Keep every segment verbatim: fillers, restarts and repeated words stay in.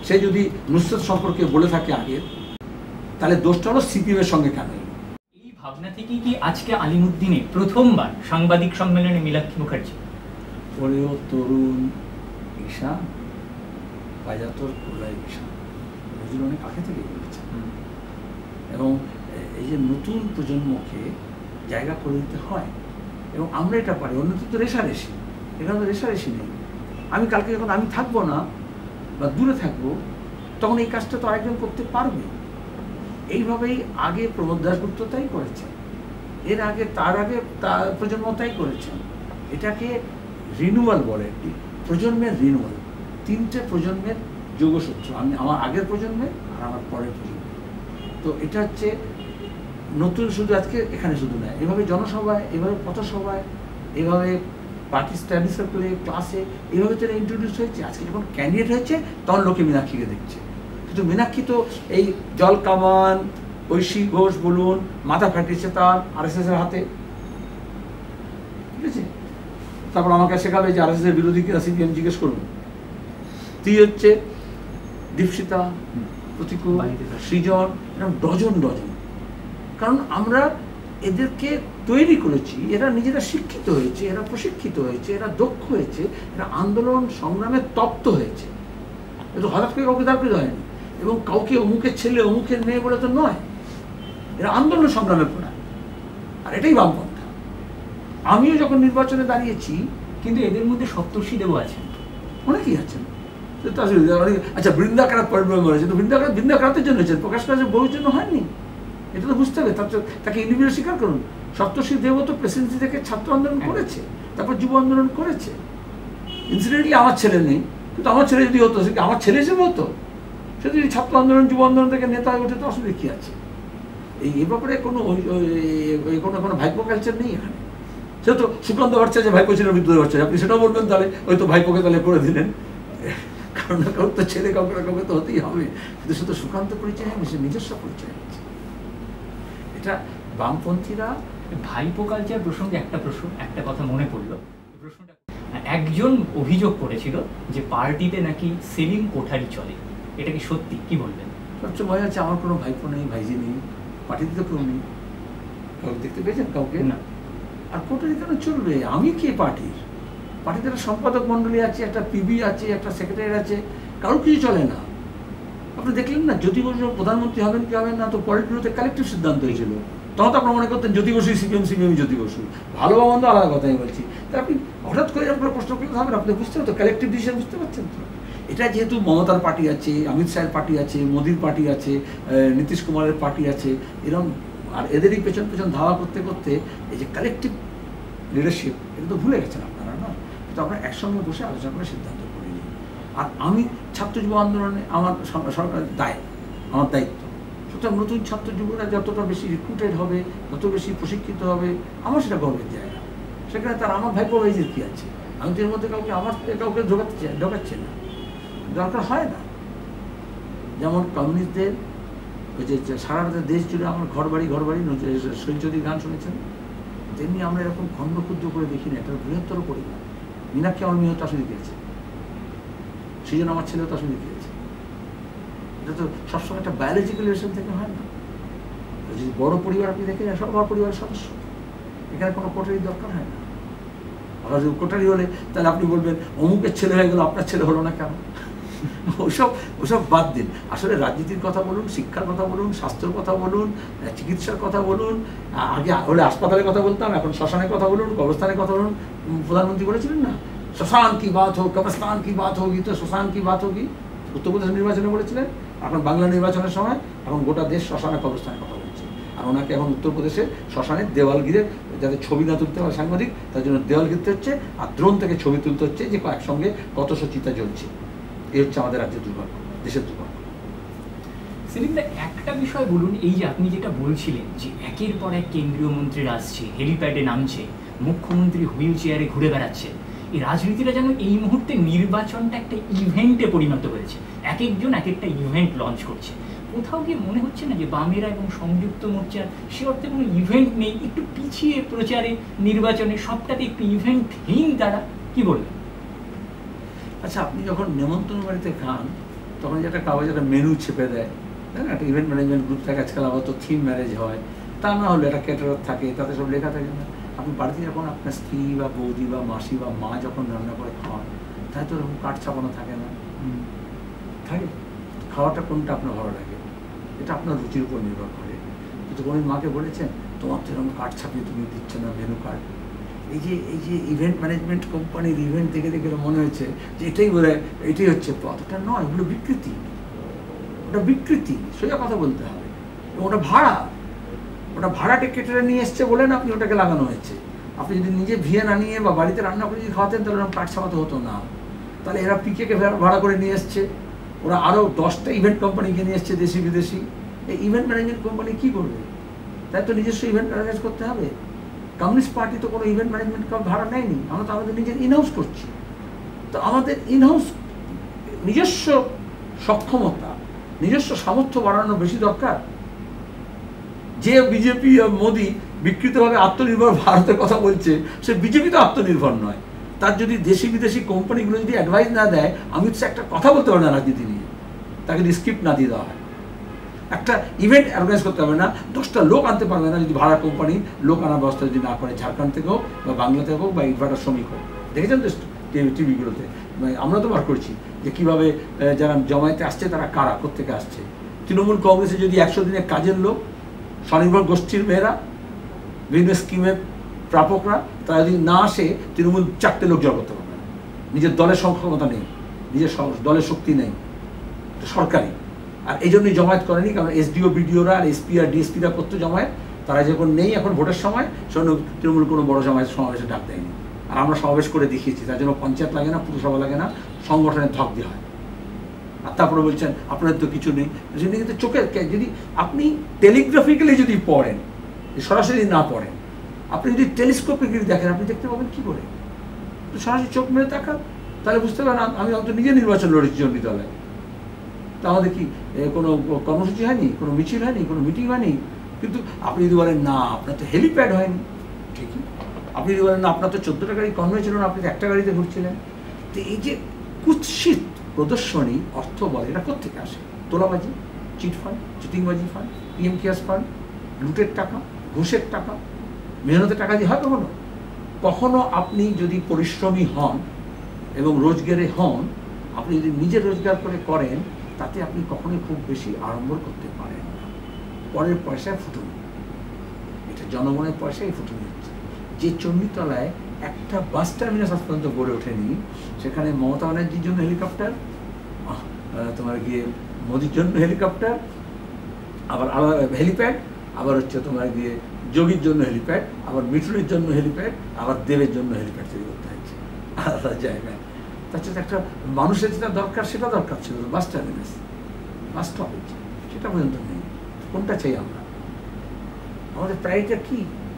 সে যদি নুসরত সম্পর্কে বলে থাকে আগে, তাহলে দোষটা হলো সিপিএমের সঙ্গে কেন? এই ভাবনা থেকেই কি আজকে আলিমুদ্দিনে প্রথমবার সাংবাদিক সম্মেলনে মীনাক্ষী মুখার্জি? পরেও তরুণ ঈশান বাজাতর কোলাই ঈশান নজরুল অনেক আগে থেকে বলেছে। এবং এই যে নতুন প্রজন্মকে জায়গা করে দিতে হয়, এবং আমরা এটা পারি। অন্যদের তো রেশারেশি, এখানে তো রেশারেশি নেই। আমি কালকে যখন আমি থাকবো না বা দূরে থাকবো, তখন এই কাজটা তো আরেকজন করতে পারবে। এইভাবেই আগে প্রমোদ দাশগুপ্ত তাই করেছে, এর আগে তার আগে তার প্রজন্ম তাই করেছেন। এটাকে রিনুয়াল বলে, একটি প্রজন্মের রিনুয়াল। তিনটে প্রজন্মের যোগসূত্র, আমি আমার আগের প্রজন্মে আর আমার পরের প্রজন্মে। তো এটা হচ্ছে নতুন, শুধু আজকে এখানে শুধু নয়, এভাবে জনসভায়, এভাবে পথসভায়, এভাবে পার্টি স্টাডি সার্কেলে, ক্লাসে, এইভাবে তারা ইন্ট্রোডিউস হয়েছে। আজকে যখন ক্যান্ডিডেট হয়েছে তখন লোকে মীনাক্ষীকে দেখছে। কিন্তু মীনাক্ষী তো এই জল কামান, ঐশী ঘোষ বলুন, মাথা ফাটিয়েছে তার আর এস এস এর হাতে, ঠিক আছে? তারপর আমাকে শেখাবে যে আর এস এস এর বিরোধী কিনা সিপিএম জিজ্ঞেস করুন। তুই হচ্ছে দীপশিতা, প্রতিকূল, সৃজন, এরকম ডজন ডজন। কারণ আমরা এদেরকে তৈরি করেছি, এরা নিজেরা শিক্ষিত হয়েছে, এরা প্রশিক্ষিত হয়েছে, এরা দক্ষ হয়েছে, এরা আন্দোলন সংগ্রামে তপ্ত হয়েছে। এটা হঠাৎ করে কাউকে দাঁড় করে হয়নি, এবং কাউকে অমুকের ছেলে অমুকের মেয়ে বলে তো নয়। এরা আন্দোলন সংগ্রামে পড়ায়, আর এটাই বামপন্থা। আমিও যখন নির্বাচনে দাঁড়িয়েছি, কিন্তু এদের মধ্যে সপ্তর্ষি দেবও আছেন, অনেকেই আছেন। আচ্ছা, বৃন্দাকারাত পরিবার হয়েছে, তো বৃন্দাকারাত বৃন্দাকারাতের জন্য হয়েছে, প্রকাশ কাজের বউর জন্য হয়নি। এটা তো বুঝতে হবে। তার তাকে ইন্ডিভিজুয়াল স্বীকার করুন। সপ্তর্ষি দেবও তো প্রেসিডেন্সি থেকে ছাত্র আন্দোলন করেছে, তারপর যুব আন্দোলন করেছে। ইনসিডেন্টলি আমার ছেলে নেই, কিন্তু আমার ছেলে যদি হতো, সে আমার ছেলে হিসেবে হতো, সে যদি ছাত্র আন্দোলন যুব আন্দোলন থেকে নেতা হয়ে ওঠে, তো অসুবিধা কী আছে? এই এ ব্যাপারে কোনো কোনো কোনো ভাইপো কালচার নেই এখানে। সে তো সুকান্ত ভট্টাচার্য ভাইপো ছিল বিদ্যুৎ ভট্টাচার্য, আপনি সেটাও বলবেন, তাহলে ওই তো ভাইপোকে তাহলে করে দিলেন। কারণ না কারোর তো ছেলে কাউকে না কাউকে তো হতেই হবে। কিন্তু সে তো সুকান্ত পরিচয় হয়নি, সে নিজস্ব পরিচয় হচ্ছে। এটা বামপন্থীরা ভাইপো কালচার প্রসঙ্গে একটা প্রশ্ন, একটা কথা মনে পড়লো। প্রশ্নটা, একজন অভিযোগ করেছিল যে পার্টিতে নাকি সেলিম কোঠারি চলে, এটা কি সত্যি? কি বলবেন? সবচেয়ে মজা হচ্ছে, আমার কোনো ভাইপো নেই, ভাইজি নেই, পার্টিতে তো কেউ নেই। কাউকে দেখতে পেয়েছেন? কাউকে না। আর কোঠারি কেন চলবে? আমি কে পার্টির? পার্টিতে একটা সম্পাদক মন্ডলী আছে, একটা পিবি আছে, একটা সেক্রেটারি আছে, কারোর কিছু চলে না। আপনি দেখলেন না জ্যোতি বসু প্রধানমন্ত্রী হবেন কি হবেন না, তো পলিট ব্যুরোতে কালেকটিভ সিদ্ধান্ত হয়েছিল। তখন তো আপনারা মনে করতেন জ্যোতি বসু সিপিএম, সিপিএম জ্যোতি বসু, ভালো বা মন্দ আলাদা কথা আমি বলছি। তা আপনি হঠাৎ করে আপনার প্রশ্ন করতে হবেন, আপনি বুঝতে হতো কালেকটিভ ডিসিশন, বুঝতে পারছেন তো? এটা যেহেতু মমতার পার্টি আছে, অমিত শাহের পার্টি আছে, মোদির পার্টি আছে, নীতিশ কুমারের পার্টি আছে, এরকম, আর এদেরই পেছন পেছন ধাওয়া করতে করতে এই যে কালেকটিভ লিডারশিপ, এটা তো ভুলে গেছেন আপনারা, না? কিন্তু আমরা একসঙ্গে বসে আলোচনা করে সিদ্ধান্ত করে নিই। আর আমি ছাত্র যুব আন্দোলনে আমার সরকারের দায়, আমার দায়িত্ব। সুতরাং নতুন ছাত্র যুবরা যতটা বেশি রিক্রুটেড হবে, যত বেশি প্রশিক্ষিত হবে, আমার সেটা গর্বের জায়গা। সেখানে তার আমার ভাইপো ভাইজির কী আছে? আমি তো এর মধ্যে কাউকে আমার কাউকে ঢোকাতে ঢোকাচ্ছি না, দরকার হয় না। যেমন কমিউনিস্টদের ওই যে সারা দেশ জুড়ে আমার ঘর বাড়ি ঘর বাড়ি শৈলচৌধুরীর গান শুনেছেন, তেমনি আমরা এরকম খণ্ড ক্ষুদ্র করে দেখি না, এটা বৃহত্তর পরিবার। মীনাক্ষী আমার মেয়েও তার সঙ্গে দিয়েছে, সেই জন্য আমার ছেলেও তার সঙ্গে দিয়েছে। এটা তো সবসময় একটা বায়োলজিক্যাল রিলেশন থেকে হয় না। যদি বড় পরিবার আপনি দেখেন, সব আমার পরিবারের সদস্য, এখানে কোনো কোটারির দরকার হয় না। আবার যদি কোটারি হলে তাহলে আপনি বলবেন অমুকের ছেলে হয়ে গেল, আপনার ছেলে হলো না কেন? ওসব ওসব বাদ দিন। আসলে রাজনীতির কথা বলুন, শিক্ষার কথা বলুন, স্বাস্থ্যের কথা বলুন, চিকিৎসার কথা বলুন। আগে হলে হাসপাতালের কথা বলতাম, এখন শ্মশানের কথা বলুন, কবরস্থানের কথা বলুন। প্রধানমন্ত্রী বলেছিলেন না, শ্মশান কি বাত হোক, কবরস্থান কি বাত হোগি, তো শ্মশান কি বাত হোগি। উত্তরপ্রদেশ নির্বাচনে বলেছিলেন, এখন বাংলা নির্বাচনের সময় এখন গোটা দেশ শ্মশানে কবরস্থানের কথা বলছে। আর ওনাকে এখন উত্তরপ্রদেশে শ্মশানের দেওয়াল ঘিরে, যাতে ছবি না তুলতে পারে সাংবাদিক, তার জন্য দেওয়াল ঘিরতে হচ্ছে, আর ড্রোন থেকে ছবি তুলতে হচ্ছে যে একসঙ্গে কতশো চিতা জ্বলছে। এই হচ্ছে আমাদের রাজ্যের দুর্ভাগ্য, দেশের দুর্ভাগ্য। সেলিমদা, একটা বিষয় বলুন, এই যে আপনি যেটা বলছিলেন যে একের পর এক কেন্দ্রীয় মন্ত্রীরা আসছে, হেলিপ্যাডে নামছে, মুখ্যমন্ত্রী হুইল চেয়ারে ঘুরে বেড়াচ্ছে, এই রাজনীতিটা যেন এই মুহূর্তে নির্বাচনটা একটা ইভেন্টে পরিণত হয়েছে। এক একজন এক একটা ইভেন্ট লঞ্চ করছে। কোথাও গিয়ে মনে হচ্ছে না যে বামেরা এবং সংযুক্ত মোর্চার সে অর্থে কোনো ইভেন্ট নেই, একটু পিছিয়ে প্রচারে, নির্বাচনে, সবটাতে একটু ইভেন্টহীন তারা? কি বলবেন? আচ্ছা, আপনি যখন নেমন্তন্ন বাড়িতে খান, তখন যে একটা কাগজ একটা মেনু ছেপে দেয়, তাই না? একটা ইভেন্ট ম্যানেজমেন্ট গ্রুপ থাকে আজকাল, আবার তো থিম ম্যারেজ হয়, তা না হলে একটা ক্যাটারার থাকে, তাতে সব লেখা থাকে না। আপনি বাড়িতে যখন আপনার স্ত্রী বা বৌদি বা মাসি বা মা যখন রান্না করে খাওয়ান, তাই তো এরকম কাঠ ছাপানো থাকে না, থাকে। খাওয়াটা কোনটা আপনার ভালো লাগে, এটা আপনার রুচির উপর নির্ভর করে। কিন্তু কোনো মাকে বলেছেন তোমার তো এরকম কাঠ ছাপিয়ে তুমি দিচ্ছ না মেনু কার্ড। এই যে এই যে ইভেন্ট ম্যানেজমেন্ট কোম্পানির ইভেন্ট দেখে দেখে মনে হচ্ছে যে এটাই বলে এটাই হচ্ছে পথ। ওটা নয়, ওগুলো বিকৃতি, ওটা বিকৃতি, সোজা কথা বলতে হবে। ওটা ভাড়া, ওটা ভাড়াটে কেটে নিয়ে এসছে বলে না আপনি ওটাকে লাগানো হয়েছে। আপনি যদি নিজে ভিয়ে না নিয়ে বা বাড়িতে রান্না করে যদি খাওয়াতেন তাহলে ওরকম কাঠ ছাপাতে হতো না। তাহলে এরা পিকেকে ভাড়া করে নিয়ে এসছে, ওরা আরও দশটা ইভেন্ট কোম্পানিকে নিয়ে এসছে দেশি বিদেশি। এই ইভেন্ট ম্যানেজমেন্ট কোম্পানি কী করবে? তাই তো নিজস্ব ইভেন্ট ম্যানেজ করতে হবে। কমিউনিস্ট পার্টি তো কোনো ইভেন্ট ম্যানেজমেন্ট ভাড়া নেয়নি, আমরা তো আমাদের নিজের ইনহাউস করছি। তো আমাদের ইনহাউস নিজস্ব সক্ষমতা, নিজস্ব সামর্থ্য বাড়ানো বেশি দরকার। যে বিজেপি মোদি বিকৃতভাবে আত্মনির্ভর ভারতের কথা বলছে, সে বিজেপি তো আত্মনির্ভর নয়। তার যদি দেশি বিদেশি কোম্পানিগুলো যদি অ্যাডভাইস না দেয়, আমি হচ্ছে একটা কথা বলতে পারবো না রাজনীতি নিয়ে, তাকে যদি স্ক্রিপ্ট না দিয়ে দেওয়া হয়। একটা ইভেন্ট অর্গানাইজ করতে হবে না, দশটা লোক আনতে পারবে না যদি ভাড়া কোম্পানি লোক আনার ব্যবস্থা যদি না করে, ঝাড়খণ্ড থেকে হোক বা বাংলা থেকে হোক বা ইনভার্টার শ্রমিক হোক। দেখেছেন তো টিভিগুলোতে, আমরা তো বার করছি যে কীভাবে যারা জমায়েতে আসছে তারা কারা, কোত্থেকে আসছে। তৃণমূল কংগ্রেসে যদি একশো দিনের কাজের লোক, স্বনির্ভর গোষ্ঠীর মেয়েরা, বিভিন্ন স্কিমের প্রাপকরা, তারা যদি না আসে তৃণমূল চারটে লোক জড় করতে পারবে না। নিজের দলের সক্ষমতা নেই, নিজের দলের শক্তি নেই, সরকারি। আর এই জন্যই জমায়েত করেনি, কারণ এসডিও বিডিওরা আর এসপি আর ডিএসপিরা করতে জমায়েত, তারা যখন নেই এখন ভোটের সময়, সেজন্য তৃণমূল কোনো বড় জমায়েত সমাবেশে ডাক দেয়নি। আর আমরা সমাবেশ করে দেখিয়েছি, তার জন্য পঞ্চায়েত লাগে না, পুরসভা লাগে না, সংগঠনের ধক দেওয়া হয়। আর তারপরে বলছেন আপনাদের তো কিছু নেই। সেটা কিন্তু চোখের, যদি আপনি টেলিগ্রাফিক্যালি যদি পড়েন, সরাসরি না পড়েন, আপনি যদি টেলিস্কোপিক্যালি দেখেন, আপনি দেখতে পাবেন কী করে? সরাসরি চোখ মেরে তাকান, তাহলে বুঝতে পারেন। আমি হয়তো নিজে নির্বাচন লড়েছি চণ্ডীতলায়, তা আমাদের কি কোনো কর্মসূচি হয়নি, কোনো মিছিল হয়নি, কোনো মিটিং হয়নি। কিন্তু আপনি যদি বলেন না আপনার তো হেলিপ্যাড হয়নি, ঠিকই। আপনি যদি বলেন না আপনার তো চোদ্দোটা গাড়ি কনভয় ছিল না, আপনি তো একটা গাড়িতে ঘুরছিলেন। তো এই যে কুৎসিত প্রদর্শনী অর্থ বলে, এটা কোত্থেকে আসে? তোলাবাজি, চিট ফান্ড, চিটিংবাজি ফান্ড, পিএম কেয়ার্স ফান্ড, লুটের টাকা, ঘুষের টাকা, মেহনতের টাকা দিয়ে হয় কখনো? কখনো আপনি যদি পরিশ্রমী হন এবং রোজগারে হন, আপনি যদি নিজে রোজগার করে করেন, তাতে আপনি কখনোই খুব বেশি আড়ম্বর করতে পারেন না। পরের পয়সায় ফুটুন, এটা জনগণের পয়সায় ফুটুন হচ্ছে। যে চণ্ডীতলায় একটা বাস টার্মিনাস আজ পর্যন্ত গড়ে ওঠেনি, সেখানে মমতা ব্যানার্জির জন্য হেলিকপ্টার, তোমার গিয়ে মোদির জন্য হেলিকপ্টার, আবার আলাদা হেলিপ্যাড, আবার হচ্ছে তোমার গিয়ে যোগীর জন্য হেলিপ্যাড, আবার মিঠুনের জন্য হেলিপ্যাড, আবার দেবের জন্য হেলিপ্যাড তৈরি করতে হচ্ছে আলাদা জায়গায়। তার সাথে একটা মানুষের যেটা দরকার সেটা দরকার ছিল, বাস টার্মিনাস, বাস স্টপেজ, সেটা পর্যন্ত নেই। কোনটা চাই আমরা? আমাদের প্রায়োরিটি কি?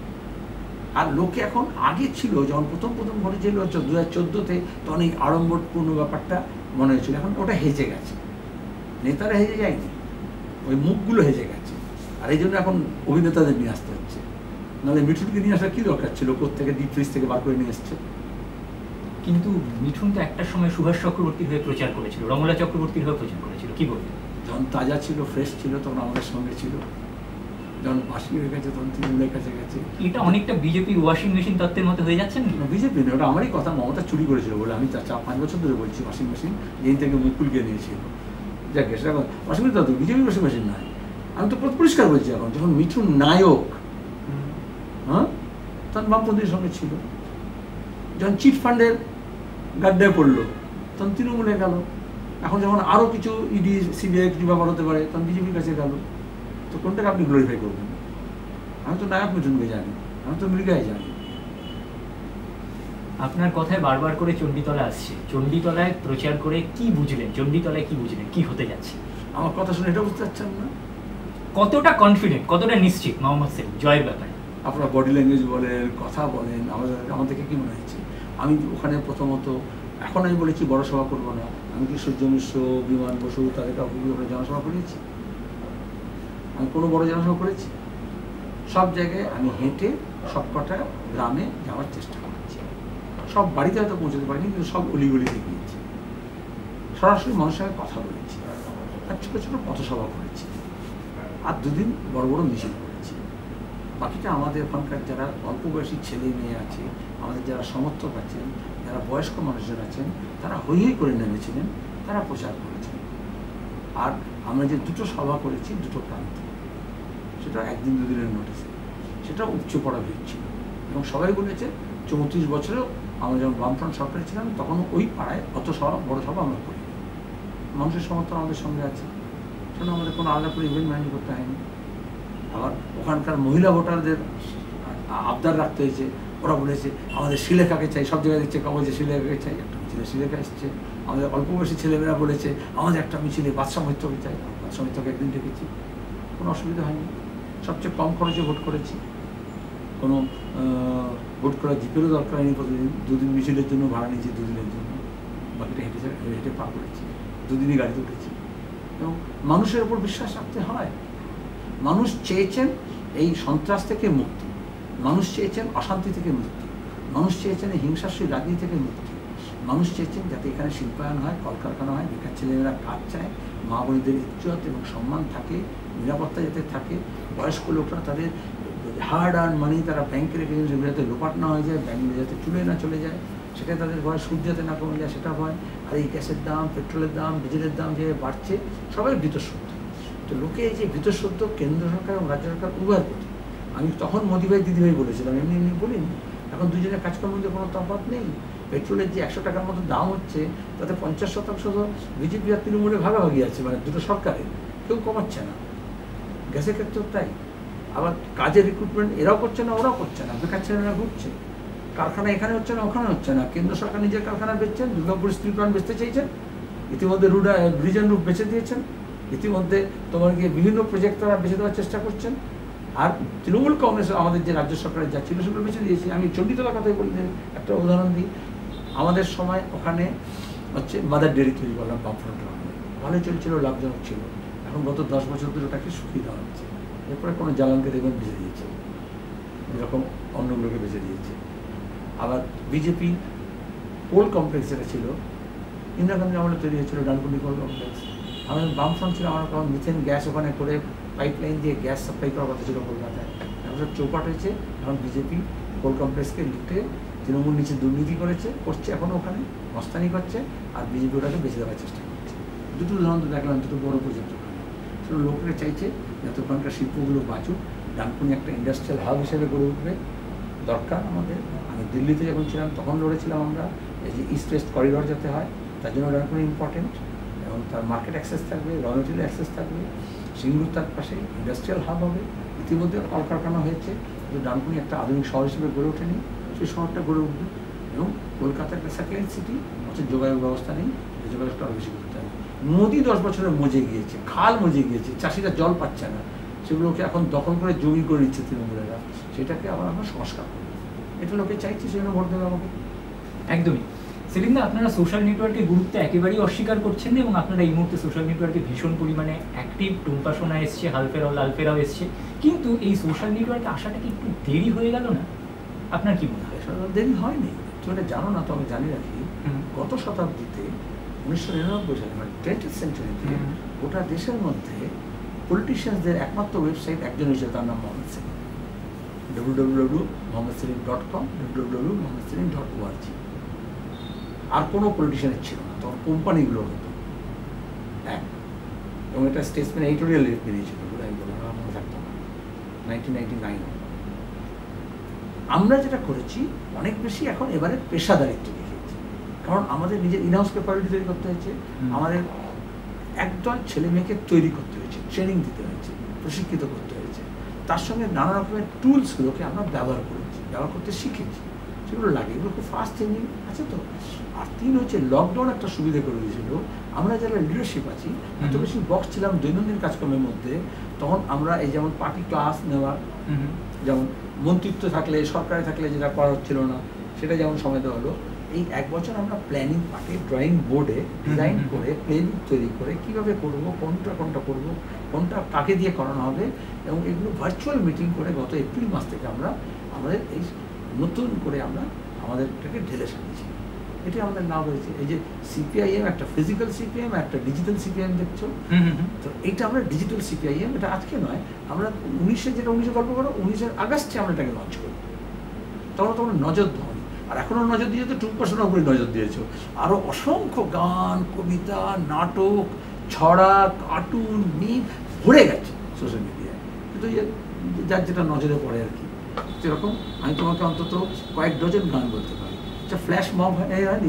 আর লোকে এখন আগে ছিল, যখন প্রথম প্রথম ঘটেছিল দু হাজার চোদ্দোতে, তো অনেক আড়ম্বরপূর্ণ ব্যাপারটা মনে হয়েছিল। এখন ওটা হেজে গেছে, নেতারা হেজে যায়নি, ওই মুখগুলো হেজে গেছে। আর এই জন্য এখন অভিনেতাদের নিয়ে আসতে হচ্ছে, নাহলে মিঠুনকে নিয়ে আসার কী দরকার ছিল? কোত্থেকে ডিপ ফ্রিজ থেকে বার করে নিয়ে এসছে। কিন্তু মিঠুন তো একটা সময় সুভাষ চক্রবর্তীর হয়ে প্রচার করেছিল, রমলা চক্রবর্তীর হয়ে প্রচার করেছিল, কি বলবেন? যখন তাজা ছিল, ফ্রেশ ছিল, তখন আমাদের সঙ্গে ছিল। যখন বাসি হয়ে গেছে, তখন তৃণমূলের কাছে গেছে। এটা অনেকটা বিজেপির ওয়াশিং মেশিন তত্ত্বের মতো হয়ে যাচ্ছে না? বিজেপি না, ওটা আমারই কথা। মমতা চুরি করেছিল বলে আমি চার চার পাঁচ বছর ধরে বলছি ওয়াশিং মেশিন, যেদিন থেকে মুকুলকে নিয়েছিল। যাকে সেটা ওয়াশিং মেশিন তো বিজেপি ওয়াশিং মেশিন নয়। আমি তো পরিষ্কার বলছি, এখন যখন মিঠুন নায়ক, হ্যাঁ, তখন বামপন্থীর সঙ্গে ছিল। যখন চিট ফান্ডের গাড্ডায় পড়লো, তখন তৃণমূলে গেল। এখন যখন আরও কিছু ইডি সিবিআই কিছু ব্যাপার হতে পারে, তখন বিজেপির কাছে গেল। তো কোনটাকে আপনি গ্লোরিফাই করবেন? আমি তো নায়ক মিঠুনকে জানি, আমি তো মৃগায় জানি। আপনার কথায় বারবার করে চণ্ডীতলা আসছে। চণ্ডীতলায় প্রচার করে কি বুঝলেন? চণ্ডীতলায় কি বুঝলেন? কি হতে যাচ্ছে? আমার কথা শুনে এটা বুঝতে পারছেন না? কতটা কনফিডেন্ট, কতটা নিশ্চিত মোহাম্মদ সেলিম জয়ের ব্যাপারে? আপনার বডি ল্যাঙ্গুয়েজ বলেন, কথা বলেন, আমাদের আমাদেরকে কি মনে হচ্ছে? আমি ওখানে প্রথমত, এখন আমি বলেছি বড় সভা করবো না। আমি কি সূর্য মিশ্র, বিমান বসু, তাদের কাউকে ওখানে জনসভা করিয়েছি? আমি কোনো বড় জনসভা করেছি? সব জায়গায় আমি হেঁটে সবকটা গ্রামে যাওয়ার চেষ্টা করেছি। সব বাড়িতে হয়তো পৌঁছতে পারিনি, কিন্তু সব অলিগলি গিয়েছি, সরাসরি মানুষের সঙ্গে কথা বলেছি। ছোটো ছোটো পথসভা করেছি, আর দুদিন বড় বড় মিছিল করেছি। বাকিটা আমাদের ওখানকার যারা অল্প বয়সী ছেলে মেয়ে আছে, আমাদের যারা সমর্থক আছেন, যারা বয়স্ক মানুষজন আছেন, তারা হই হই করে নেমেছিলেন, তারা প্রচার করেছেন। আর আমরা যে দুটো সভা করেছি দুটো প্রান্তে, সেটা একদিন দুদিনের নোটিসে, সেটা উপচে পড়া ভিড় ছিল। এবং সবাই বলেছে চৌত্রিশ বছরেও আমরা যখন বামফ্রন্ট সরকারে ছিলাম তখন ওই পাড়ায় অত সভা বড় সভা আমরা করি, মানুষের সমর্থন আমাদের সঙ্গে আছে, সেজন্য আমাদের কোনো আলাদা করে ইভেন্ট ম্যানেজ করতে হয়নি। আবার ওখানকার মহিলা ভোটারদের আবদার রাখতে হয়েছে, ওরা বলেছে আমাদের শিলেখাকে চাই, সব জায়গায় দেখছে কাগজে শিলেখাকে চাই, একটা মিছিলে শিলেখা এসছে। আমাদের অল্প বয়সী ছেলেমেয়েরা বলেছে আমাদের একটা মিছিলে বাদশা মৈত্রকে চাই, বাদশা মৈত্রকে একদিন ডেকেছি, কোনো অসুবিধা হয়নি। সবচেয়ে কম খরচে ভোট করেছি, কোনো ভোট করার জিপেরও দরকার হয়নি, প্রতিদিন দুদিন মিছিলের জন্য ভাড়া নিয়েছি, দুদিনের জন্য, বাকিটা হেঁটে হেঁটে পা করেছি, দুদিনই গাড়িতে উঠেছি। এবং মানুষের উপর বিশ্বাস রাখতে হয়। মানুষ চেয়েছেন এই সন্ত্রাস থেকে মুক্তি, মানুষ চেয়েছেন অশান্তি থেকে মুক্তি, মানুষ চেয়েছেন এই হিংসাশ্রী রাজনীতি থেকে মুক্তি, মানুষ চেয়েছেন যাতে এখানে শিল্পায়ন হয়, কলকারখানা হয়, বেকার ছেলেমেয়েরা কাজ চায়, মা বোনদের ইজ্জত এবং সম্মান থাকে, নিরাপত্তা যাতে থাকে, বয়স্ক লোকরা তাদের হার্ড আর্ন মানি তারা ব্যাংকে রেখে সেগুলো যাতে লোপাট না হয়ে যায়, ব্যাংকে যাতে চুলে না চলে যায়, সেটা তাদের ভয়, সুদ যাতে না কমে যায় সেটা ভয়। আর এই গ্যাসের দাম, পেট্রোলের দাম, ডিজেলের দাম যে বাড়ছে, সবাই বীতশ্রদ্ধ। তো লোকে এই যে বীতশ্রদ্ধ কেন্দ্র সরকার এবং রাজ্য সরকার উভয়ের প্রতি। আমি তখন মোদি ভাই দিদি ভাই বলেছিলাম, এমনি এমনি বলিনি। এখন দুজনের কাজকর্মের মধ্যে কোনো তফাৎ নেই। পেট্রোলের যে একশো টাকার মতো দাম হচ্ছে, তাতে পঞ্চাশ শতাংশ তো বিজেপি আর তৃণমূলে ভাগাভাগি আছে, মানে দুটো সরকারের, কেউ কমাচ্ছে না। গ্যাসের ক্ষেত্রেও তাই। আবার কাজের রিক্রুটমেন্ট এরাও করছে না, ওরাও করছে না, বেকার ছেলেরা ঘুরছে। কারখানা এখানে হচ্ছে না, ওখানে হচ্ছে না। কেন্দ্র সরকার নিজের কারখানা বেচছেন, দুর্গাপুর স্টিল প্ল্যান্ট বেচতে চাইছেন, ইতিমধ্যে রুডা ব্রিজ অ্যান্ড রুট বেচে দিয়েছেন, ইতিমধ্যে তোমার গিয়ে বিভিন্ন প্রজেক্ট তারা বেচে দেওয়ার চেষ্টা করছেন। আর তৃণমূল কংগ্রেস আমাদের যে রাজ্য সরকারের যা ছিল সেগুলো বেছে দিয়েছে। আমি চণ্ডীতলার কথাই বলি, একটা উদাহরণ দিই। আমাদের সময় ওখানে হচ্ছে মাদার ডেয়ারি তৈরি করলাম বামফ্রন্টের ওখানে, ভালো চলছিল, লাভজনক ছিল। এখন গত দশ বছর ধরে ওটাকে শুকিয়ে দেওয়া হচ্ছে। এরপরে কোনো জ্বালানকে দেখবেন বেঁচে দিয়েছে, এরকম অন্যগুলোকে বেঁচে দিয়েছে। আবার বিজেপি কোল কমপ্লেক্স যেটা ছিল, ইন্দিরা গান্ধী আমলে তৈরি হয়েছিল ডানকুনি কোল কমপ্লেক্স। আমাদের বামফ্রন্ট ছিল, আমার কারণ মিথেন গ্যাস ওখানে করে পাইপ লাইন দিয়ে গ্যাস সাপ্লাই করার কথা ছিল কলকাতায়। এখন সব চৌপাট হয়েছে। এখন বিজেপি কোল কমপ্লেক্সকে লুটে তৃণমূল নিচে দুর্নীতি করেছে, করছে এখনও ওখানে মস্তানি করছে, আর বিজেপি ওটাকে বেঁচে দেওয়ার চেষ্টা করছে। দুটো উদাহরণ তো দেখলাম, দুটো বড় প্রজেক্ট ওখানে। সেগুলো লোকেরা চাইছে যাতে ওখানকার শিল্পগুলো বাঁচুক, ডানকুনি একটা ইন্ডাস্ট্রিয়াল হাব হিসেবে গড়ে উঠবে, দরকার আমাদের। আমি দিল্লিতে যখন ছিলাম তখন লড়েছিলাম আমরা এই যে ইস্ট ওয়েস্ট করিডর যাতে হয়, তার জন্য ডানকুনি ইম্পর্টেন্ট, এবং তার মার্কেট অ্যাক্সেস থাকবে, র মেটেরিয়াল অ্যাক্সেস থাকবে, সিঙ্গুর তার পাশে ইন্ডাস্ট্রিয়াল হাব হবে। ইতিমধ্যে কলকারখানা হয়েছে, কিন্তু ডানকুনি একটা আধুনিক শহর হিসেবে গড়ে ওঠেনি, সেই শহরটা গড়ে উঠবে। এবং কলকাতা একটা স্যাটেলাইট সিটি, অথচ যোগাযোগ ব্যবস্থা নেই, এই যোগাযোগটা আরও বেশি করতে হবে। নদী দশ বছরে মজে গিয়েছে, খাল মজে গিয়েছে, চাষিরা জল পাচ্ছে না, সেগুলোকে এখন দখল করে জমি করে দিচ্ছে তৃণমূলেরা, সেটাকে আবার আমরা সংস্কার করবো। এটা লোকে চাইছে, সেজন্য ভোট দেবে আমাকে। একদমই। সেলিমদা, আপনারা সোশ্যাল নেটওয়ার্কের গুরুত্ব একেবারেই অস্বীকার করছেন না, এবং আপনারা এই মুহূর্তে সোশ্যাল নেটওয়ার্কে ভীষণ পরিমাণে অ্যাক্টিভ। টুম্পা সোনা এসছে, হালফেরাও লালফেরাও এসছে, কিন্তু এই সোশ্যাল নেটওয়ার্কে আসাটা কি একটু দেরি হয়ে গেল না? আপনার কি মনে হয়? দেরি হয়নি, তুমি এটা জানো না তো আমি জানি রাখি। গত শতাব্দীতে উনিশশো নিরানব্বই সালে মানে টোয়েন্টি সেঞ্চুরিতে গোটা দেশের মধ্যে পলিটিশিয়ানসদের একমাত্র ওয়েবসাইট একজন হয়েছে, তার নাম Mohammad Salim. W W W Mohammad Salim dot com, W W Mohammad Salim dot O R G. আর কোনো পলিটিশিয়ানের ছিল না, তখন কোম্পানিগুলো হতো এক। এবং এটা স্টেটসম্যান এডিটোরিয়াল বেরিয়েছিল, আমি বললাম মনে থাকতো না, নাইনটিন নাইনটি নাইন। আমরা যেটা করেছি অনেক বেশি এখন এবারে পেশাদারিত্ব দেখিয়েছি, কারণ আমাদের নিজের ইনহাউস ক্যাপাবিলিটি তৈরি করতে হয়েছে, আমাদের একদল ছেলে মেয়েকে তৈরি করতে হয়েছে, ট্রেনিং দিতে হয়েছে, প্রশিক্ষিত করতে হয়েছে। তার সঙ্গে নানা রকমের টুলসগুলোকে আমরা ব্যবহার করেছি, ব্যবহার করতে শিখেছি, সেগুলো লাগে, এগুলো খুব ফাস্ট চেঞ্জিং আছে তো। আর তিন হচ্ছে লকডাউন একটা সুবিধা করে দিয়েছিল, আমরা যারা লিডারশিপ আছি এত বেশি বক্স ছিলাম দৈনন্দিন কাজকর্মের মধ্যে, তখন আমরা এই যেমন পার্টি ক্লাস নেওয়া, যেমন মন্ত্রিত্ব থাকলে সরকারে থাকলে যেটা করা হচ্ছিল না সেটা যেমন সময় দেওয়া হলো, এই এক বছর আমরা প্ল্যানিং পার্টে ড্রয়িং বোর্ডে ডিজাইন করে প্ল্যান তৈরি করে কীভাবে করবো, কোনটা কোনটা করবো, কোনটা কাকে দিয়ে করানো হবে, এবং এগুলো ভার্চুয়াল মিটিং করে গত এপ্রিল মাস থেকে আমরা আমাদের এই নতুন করে আমরা আমাদেরটাকে ঢেলে সাজিয়েছি। এটাই আমাদের লাভ হয়েছে। এই যে সিপিআইএম একটা ফিজিক্যাল সিপিআইএম, একটা ডিজিটাল সিপিআইএম দেখছো, তো এইটা আমরা ডিজিটাল সিপিআইএম, এটা আজকে নয়, আমরা উনিশে যেটা উনিশে গল্প করো উনিশের আগস্টে আমরা এটাকে লঞ্চ করি, তখন তোমরা নজর দাও, আর এখনো নজর দিয়েছো তো টু পার্সেন্ট উপরে নজর দিয়েছো। আরো অসংখ্য গান, কবিতা, নাটক, ছড়া, কার্টুন, মিম ভরে গেছে সোশ্যাল মিডিয়ায়, কিন্তু যার যেটা নজরে পড়ে আর কি। সেরকম আমি তোমাকে অন্তত কয়েক ডজন গান বলতে পারি। আচ্ছা, ফ্ল্যাশ মব হয়নি,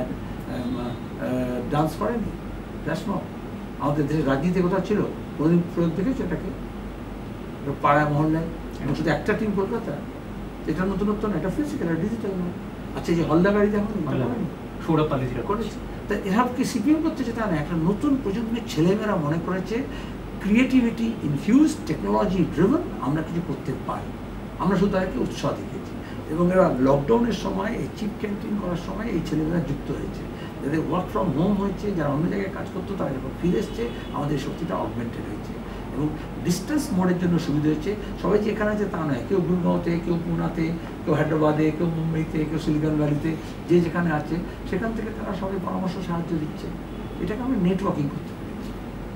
ডান্স করেনি ফ্ল্যাশ মব? আমাদের দেশের রাজনীতি কোথাও ছিল কোনোদিন প্রয়োগ দেখেছো এটাকে? পাড়ায় মহল্লায়, এবং শুধু একটা টিম কলকাতা, এটা নতুনত্ব না, এটা ফিজিক্যাল, এটা ডিজিটাল নয়। আচ্ছা, এই যে হলদা গাড়িতে এখন সৌরভ পালি যেটা করেছে, তা এসব কি সিপিএম করতেছে তা না, একটা নতুন প্রজন্মের ছেলেমেয়েরা মনে করেছে ক্রিয়েটিভিটি ইনফিউজ, টেকনোলজি ড্রিভেন আমরা কিছু করতে পারি, আমরা শুধু তাদেরকে উৎসাহ দিয়েছি। এবং এরা লকডাউনের সময় এই চিপ ক্যান্টিন করার সময় এই ছেলেমেয়েরা যুক্ত হয়েছে, যাদের ওয়ার্ক ফ্রম হোম হয়েছে, যারা অন্য জায়গায় কাজ করতো তারা যখন ফিরে এসছে, আমাদের শক্তিটা অগমেন্টেড হয়েছে এবং ডিস্টেন্স মোডের জন্য সুবিধা হয়েছে। সবাই যে এখানে আছে তা নয়, কেউ গুরগাঁওতে, কেউ পুনাতে, কেউ হায়দ্রাবাদে, কেউ মুম্বাইতে, কেউ সিলিকন ভ্যালিতে, যে যেখানে আছে সেখান থেকে তারা সবাই পরামর্শ সাহায্য দিচ্ছে, এটাকে আমরা নেটওয়ার্কিং করতে পেরেছি।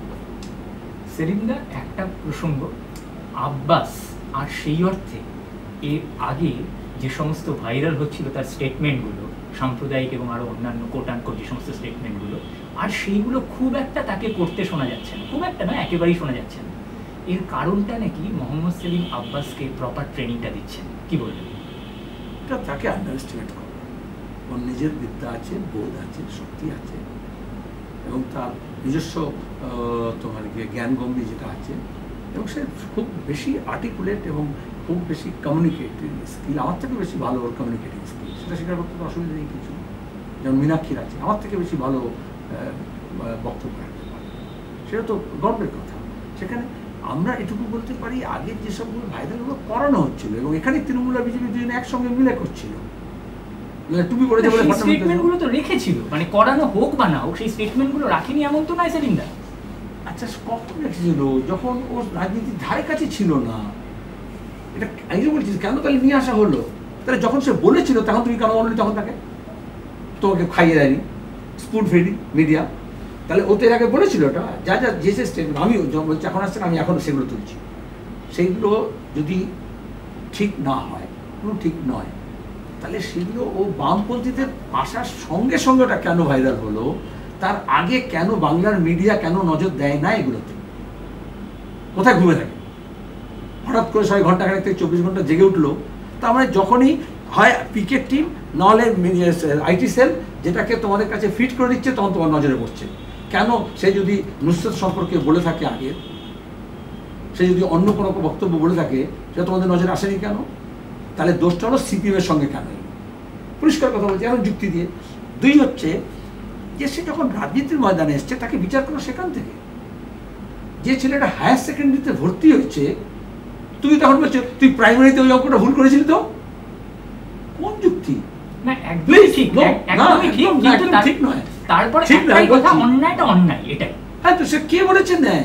সেলিমদা, একটা প্রসঙ্গ, আব্বাস আর সেই অর্থে এর আগে যে সমস্ত ভাইরাল হচ্ছিল তার স্টেটমেন্টগুলো, সাম্প্রদায়িক এবং আরও অন্যান্য কোটানকোট যে সমস্ত স্টেটমেন্টগুলো, আর সেইগুলো খুব একটা তাকে করতে শোনা যাচ্ছে না, খুব একটা না, একেবারেই শোনা যাচ্ছে না। এর কারণটা নাকি মোহাম্মদ সেলিম আব্বাসকে প্রপার ট্রেনিংটা দিচ্ছেন, কি বলবেন? এটা তাকে আন্ডার এস্টিমেট করে, ওর নিজের বিদ্যা আছে, বোধ আছে, শক্তি আছে, এবং তার নিজস্ব তোমার জ্ঞান গম্ভীর যেটা আছে, এবং সে খুব বেশি আর্টিকুলেট এবং খুব বেশি কমিউনিকেটিং স্কিল, আমার থেকে বেশি ভালো ওর কমিউনিকেটিং স্কিল, সেটা স্বীকার করতে অসুবিধা নেই কিছু। যেমন মীনাক্ষীর আছে, আমার থেকে বেশি ভালো বক্তব্য রাখতে পারে, সেটা তো গর্বের কথা। সেখানে আমরা এটুকু বলতে পারি, আগের যেসবগুলো ভাইরালগুলো করানো হচ্ছিল এবং এখানে তৃণমূল আর বিজেপি দুজনে একসঙ্গে মিলে করছিল, টুপি পরে যে স্টেটমেন্টগুলো তো রেখেছিল, মানে করানো হোক বা না হোক সেই স্টেটমেন্টগুলো রাখেনি এমন তো নয় সেলিমদা। আচ্ছা, কখন রেখেছিল? যখন ও রাজনীতির ধারে কাছে ছিল না। এটা আমি যে বলছি কেন তাহলে নিয়ে আসা হলো? তাহলে যখন সে বলেছিল তখন তুমি কেন বললি তখন তাকে? তোমাকে খাইয়ে দেয়নি স্পুন ফিডিং মিডিয়া, তাহলে ও তো এর আগে বলেছিল এটা, যা যা যে যে স্টেটমেন্ট আমি বলছি এখন আসছে আমি এখন সেগুলো তুলছি, সেইগুলো যদি ঠিক না হয়, কোনো ঠিক নয়, তাহলে সেগুলো ও বামপন্থীদের আসার সঙ্গে সঙ্গে ওটা কেন ভাইরাল হলো, তার আগে কেন বাংলার মিডিয়া কেন নজর দেয় না এগুলোতে? কোথায় ঘুরে থাকে? হঠাৎ করে ছয় ঘন্টা খানেক থেকে চব্বিশ ঘন্টা জেগে উঠলো, তার মানে যখনই হয় পিকেট টিম নাহলে আইটি সেল যেটাকে তোমাদের কাছে ফিট করে দিচ্ছে তখন তোমার নজরে পড়ছে। কেন সে যদি নুসরত সম্পর্কে বলে থাকে আগে, সে যদি অন্য কোনো বক্তব্য বলে থাকে, সেটা তোমাদের নজরে আসেনি কেন? তাহলে দোষটা হলো সিপিএমের সঙ্গে কেন? পরিষ্কার কথা বলছি এখন যুক্তি দিয়ে। দুই হচ্ছে যে সে যখন রাজনীতির ময়দানে এসছে তাকে বিচার করো সেখান থেকে। যে ছেলেটা হায়ার সেকেন্ডারিতে ভর্তি হয়েছে, তুমি তখন বলছো তুই প্রাইমারিতে ওই অঙ্কটা ভুল করেছিলি, তো কোন যুক্তি? না একদমই ঠিক, একদমই ঠিক, কিন্তু ঠিক নয়। তারপরে একটাই কথা, অন্যায়টা অন্যায়, এটাই। হ্যাঁ, তো সে কে বলেছে ন্যায়?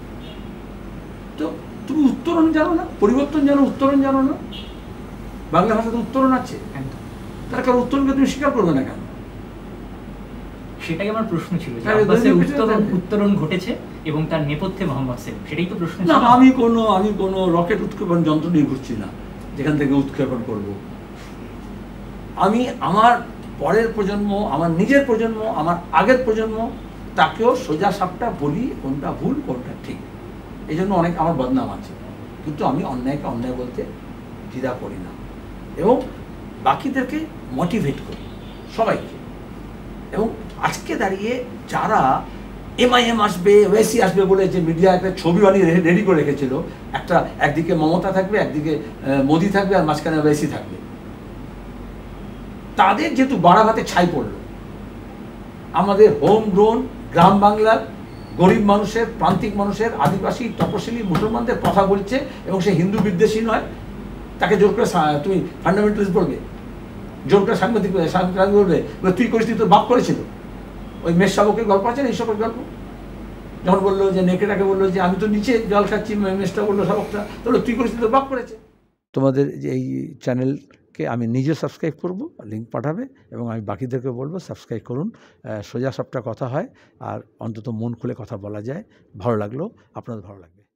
তো তুমি উত্তরণ জানো না, পরিবর্তন জানো, উত্তরণ জানো না। বাংলা ভাষাতে উত্তরণ আছে, তার কারণ উত্তরণকে তুমি স্বীকার করবে না কেন? সেটাই আমার প্রশ্ন ছিল, যে আব্বাসের উত্তরণ উত্তরণ ঘটেছে এবং তার নেপথ্যে মোহাম্মদ সেলিম, সেটাই তো প্রশ্ন ছিল। না, আমি কোনো আমি কোনো রকেট উৎক্ষেপণ যন্ত্র নিয়ে ঘুরছি না যেখান থেকে উৎক্ষেপণ করব। আমি আমার পরের প্রজন্ম, আমার নিজের প্রজন্ম, আমার আগের প্রজন্ম, তাকেও সোজা সাপটা বলি কোনটা ভুল কোনটা ঠিক। এই জন্য অনেক আমার বদনাম আছে, কিন্তু আমি অন্যায়কে অন্যায় বলতে দ্বিধা করি না এবং বাকিদেরকে মোটিভেট করি, সবাইকে। এবং আজকে দাঁড়িয়ে যারা এমআইএম আসবে, ওয়েসি আসবে বলে যে মিডিয়া একটা ছবি বানিয়ে রেডি করে রেখেছিল, একটা একদিকে মমতা থাকবে, একদিকে মোদি থাকবে, আর মাঝখানে ওয়েসি থাকবে, তাদের যেহেতু বাড়াভাতে ছাই পড়লো, আমাদের হোম গ্রোন গ্রাম বাংলার গরিব মানুষের, প্রান্তিক মানুষের, আদিবাসী, তপশিলি, মুসলমানদের কথা বলছে এবং সে হিন্দু বিদ্বেষী নয়, তাকে জোর করে তুমি ফান্ডামেন্টালিস্ট বলবে, জোর করে সাংবাদিক সাংবাদিক বলবে তুই করিস, তুই তোর বাপ করেছিল। ওই মেষ শাবকের গল্প আছে না, এইসবের গল্প, যখন বললো যে নেকড়েটাকে বললো যে আমি তো নিচে জল খাচ্ছি, মেষটা বললো শাবকটা, তাহলে তুই করিস, তোর বাপ করেছে। তোমাদের এই চ্যানেলকে আমাকে, আমি নিজে সাবস্ক্রাইব করব, লিঙ্ক পাঠাবে এবং আমি বাকিদেরকে বলবো সাবস্ক্রাইব করুন। সোজা সবটা কথা হয় আর অন্তত মন খুলে কথা বলা যায়। ভালো লাগলো, আপনাদের ভালো লাগবে।